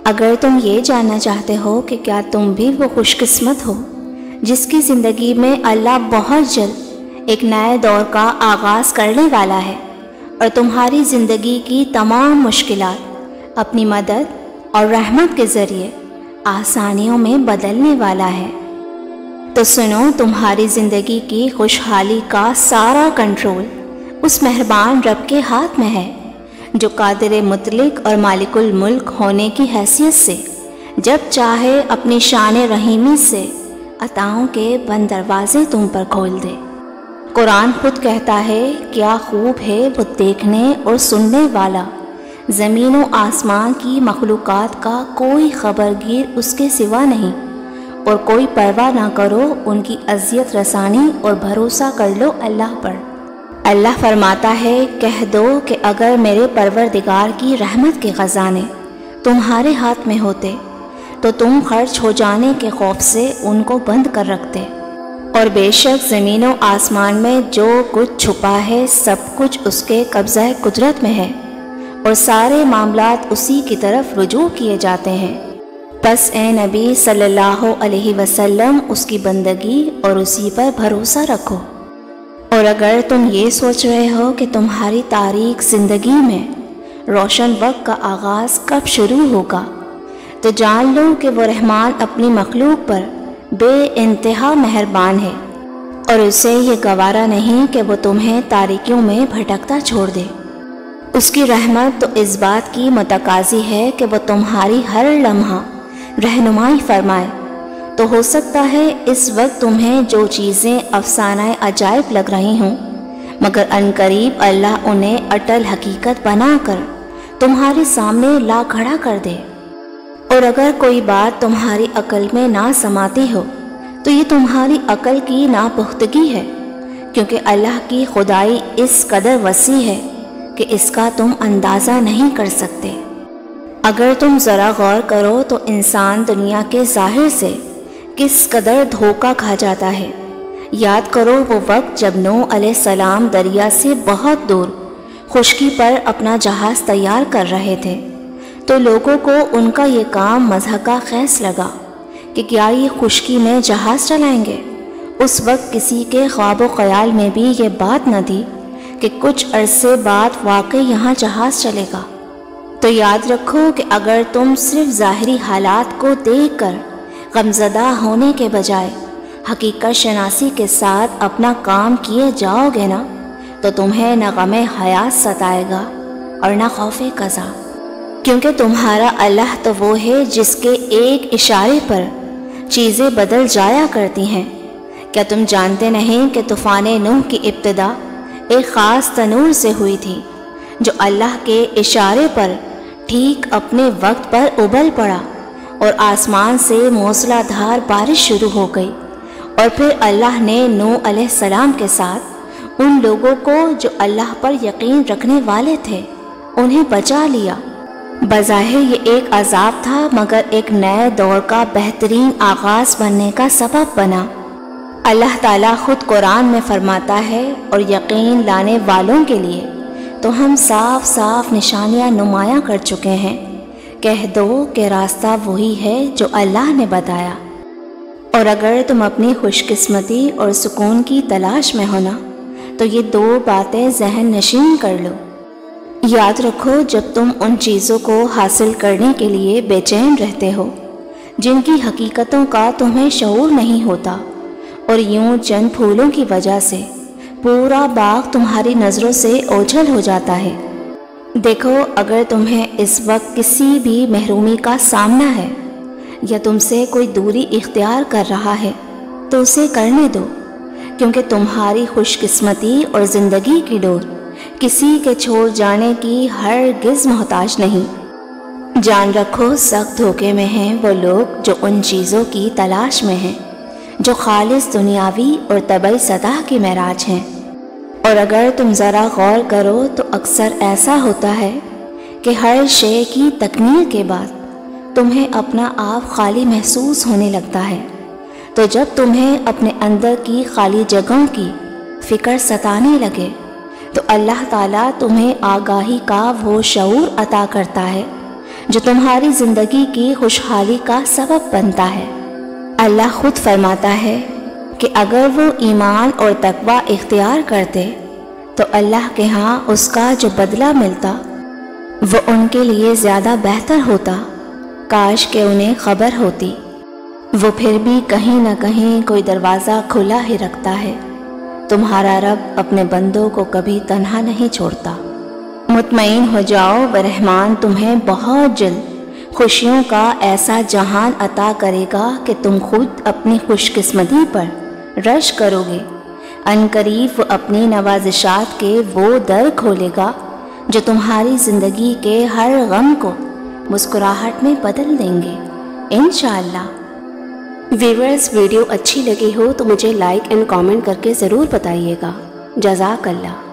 اگر تم یہ جاننا چاہتے ہو کہ کیا تم بھی وہ خوش قسمت ہو جس کی زندگی میں اللہ بہت جلد ایک نئے دور کا آغاز کرنے والا ہے اور تمہاری زندگی کی تمام مشکلات اپنی مدد اور رحمت کے ذریعے آسانیوں میں بدلنے والا ہے، تو سنو، تمہاری زندگی کی خوشحالی کا سارا کنٹرول اس مہربان رب کے ہاتھ میں ہے جو قادر مطلق اور مالک الملک ہونے کی حیثیت سے جب چاہے اپنی شان رحیمی سے عطاؤں کے بند دروازے تم پر کھول دے۔ قرآن خود کہتا ہے، کیا خوب ہے وہ دیکھنے اور سننے والا، زمین و آسمان کی مخلوقات کا کوئی خبرگیر اس کے سوا نہیں، اور کوئی پرواہ نہ کرو ان کی اذیت رسانی اور بھروسہ کر لو اللہ پر۔ اللہ فرماتا ہے، کہہ دو کہ اگر میرے پروردگار کی رحمت کے خزانے تمہارے ہاتھ میں ہوتے تو تم خرچ ہو جانے کے خوف سے ان کو بند کر رکھتے، اور بے شک زمین و آسمان میں جو کچھ چھپا ہے سب کچھ اس کے قبضہ قدرت میں ہے، اور سارے معاملات اسی کی طرف رجوع کیے جاتے ہیں۔ بس اے نبی صلی اللہ علیہ وسلم اس کی بندگی اور اسی پر بھروسہ رکھو، اور اگر تم یہ سوچ رہے ہو کہ تمہاری تاریک زندگی میں روشن وقت کا آغاز کب شروع ہوگا، تو جان لو کہ وہ رحمان اپنی مخلوق پر بے انتہا مہربان ہے، اور اسے یہ گوارا نہیں کہ وہ تمہیں تاریکیوں میں بھٹکتا چھوڑ دے۔ اس کی رحمت تو اس بات کی متقاضی ہے کہ وہ تمہاری ہر لمحہ رہنمائی فرمائے، تو ہو سکتا ہے اس وقت تمہیں جو چیزیں افسانہ عجائب لگ رہی ہوں، مگر عنقریب اللہ انہیں اٹل حقیقت بنا کر تمہارے سامنے لا کھڑا کر دے۔ اور اگر کوئی بات تمہاری عقل میں نہ سماتی ہو تو یہ تمہاری عقل کی ناپختگی ہے، کیونکہ اللہ کی خدائی اس قدر وسیع ہے کہ اس کا تم اندازہ نہیں کر سکتے۔ اگر تم ذرا غور کرو تو انسان دنیا کے ظاہر سے کس قدر دھوکہ کھا جاتا ہے۔ یاد کرو وہ وقت جب نوح علیہ السلام دریا سے بہت دور خشکی پر اپنا جہاز تیار کر رہے تھے، تو لوگوں کو ان کا یہ کام مضحکہ خیز لگا کہ کیا یہ خشکی میں جہاز چلائیں گے۔ اس وقت کسی کے خواب و خیال میں بھی یہ بات نہ تھی کہ کچھ عرصے بعد واقعی یہاں جہاز چلے گا۔ تو یاد رکھو کہ اگر تم صرف ظاہری حالات کو دیکھ کر غمزدہ ہونے کے بجائے حقیقت شناسی کے ساتھ اپنا کام کیے جاؤ گے نا، تو تمہیں نہ غم حیات ستائے گا اور نہ خوف قضا، کیونکہ تمہارا اللہ تو وہ ہے جس کے ایک اشارے پر چیزیں بدل جایا کرتی ہیں۔ کیا تم جانتے نہیں کہ طوفان نوح کی ابتدا ایک خاص تنور سے ہوئی تھی جو اللہ کے اشارے پر ٹھیک اپنے وقت پر ابل پڑا، اور آسمان سے موسلا دھار بارش شروع ہو گئی، اور پھر اللہ نے نوح علیہ السلام کے ساتھ ان لوگوں کو جو اللہ پر یقین رکھنے والے تھے انہیں بچا لیا۔ بظاہر یہ ایک عذاب تھا، مگر ایک نئے دور کا بہترین آغاز بننے کا سبب بنا۔ اللہ تعالیٰ خود قرآن میں فرماتا ہے، اور یقین لانے والوں کے لیے تو ہم صاف صاف نشانیاں نمایاں کر چکے ہیں، کہہ دو کہ راستہ وہی ہے جو اللہ نے بتایا۔ اور اگر تم اپنی خوش قسمتی اور سکون کی تلاش میں ہونا تو یہ دو باتیں ذہن نشین کر لو۔ یاد رکھو، جب تم ان چیزوں کو حاصل کرنے کے لیے بے چین رہتے ہو جن کی حقیقتوں کا تمہیں شعور نہیں ہوتا، اور یوں چند پھولوں کی وجہ سے پورا باغ تمہاری نظروں سے اوجھل ہو جاتا ہے۔ دیکھو، اگر تمہیں اس وقت کسی بھی محرومی کا سامنا ہے یا تم سے کوئی دوری اختیار کر رہا ہے تو اسے کرنے دو، کیونکہ تمہاری خوش قسمتی اور زندگی کی ڈور کسی کے چھوڑ جانے کی ہرگز محتاج نہیں۔ جان رکھو، سخت دھوکے میں ہیں وہ لوگ جو ان چیزوں کی تلاش میں ہیں جو خالص دنیاوی اور طبعی سطح کی معراج ہیں، اور اگر تم ذرا غور کرو تو اکثر ایسا ہوتا ہے کہ ہر شے کی تکمیل کے بعد تمہیں اپنا آپ خالی محسوس ہونے لگتا ہے، تو جب تمہیں اپنے اندر کی خالی جگہوں کی فکر ستانے لگے تو اللہ تعالیٰ تمہیں آگاہی کا وہ شعور عطا کرتا ہے جو تمہاری زندگی کی خوشحالی کا سبب بنتا ہے۔ اللہ خود فرماتا ہے کہ اگر وہ ایمان اور تقوی اختیار کرتے تو اللہ کے ہاں اس کا جو بدلہ ملتا وہ ان کے لیے زیادہ بہتر ہوتا، کاش کہ انہیں خبر ہوتی۔ وہ پھر بھی کہیں نہ کہیں کوئی دروازہ کھلا ہی رکھتا ہے۔ تمہارا رب اپنے بندوں کو کبھی تنہا نہیں چھوڑتا۔ مطمئن ہو جاؤ، وہ رحمان تمہیں بہت جلد خوشیوں کا ایسا جہان عطا کرے گا کہ تم خود اپنی خوش قسمتی پر رش کرو گے۔ عنقریب وہ اپنی نوازشات کے وہ در کھولے گا جو تمہاری زندگی کے ہر غم کو مسکراہٹ میں بدل دیں گے انشاءاللہ۔ ویورز، ویڈیو اچھی لگی ہو تو مجھے لائک اینڈ کامنٹ کر کے ضرور بتائیے گا۔ جزاک اللہ۔